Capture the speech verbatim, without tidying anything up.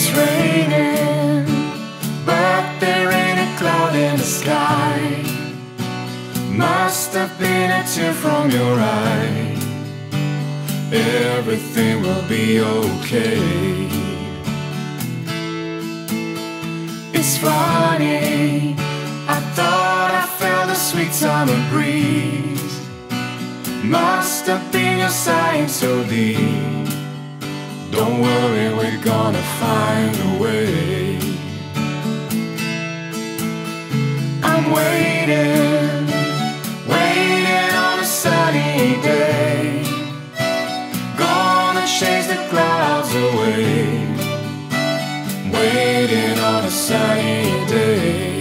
It's raining, but there ain't a cloud in the sky. Must have been a tear from your eye. Everything will be okay. It's funny, I thought I felt a sweet summer breeze. Must have been your sighing so deep. Don't worry, we're gonna find a way. I'm waiting, waiting on a sunny day. Gonna chase the clouds away. Waiting on a sunny day.